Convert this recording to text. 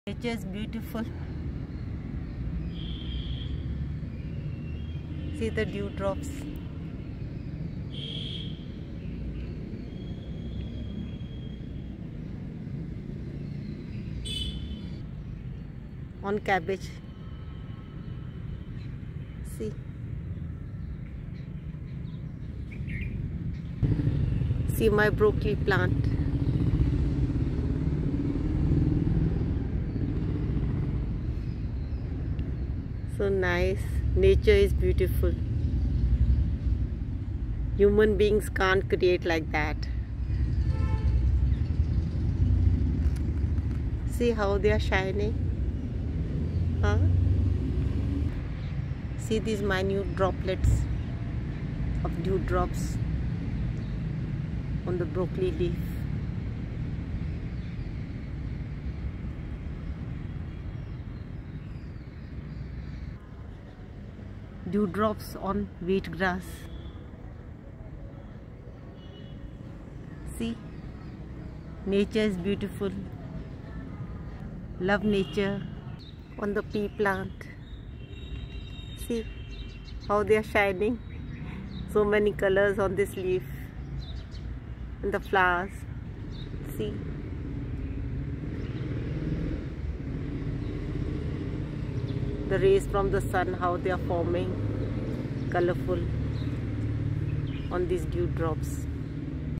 Nature is beautiful. See the dewdrops. On cabbage. See. See my broccoli plant. So nice. Nature is beautiful. Human beings can't create like that. See how they are shining. Huh? See these minute droplets of dewdrops on the broccoli leaf. Dewdrops on wheat grass. See, nature is beautiful. Love nature. On the pea plant. See how they are shining. So many colors on this leaf. And the flowers. See. The rays from the sun, how they are forming colorful on these dewdrops.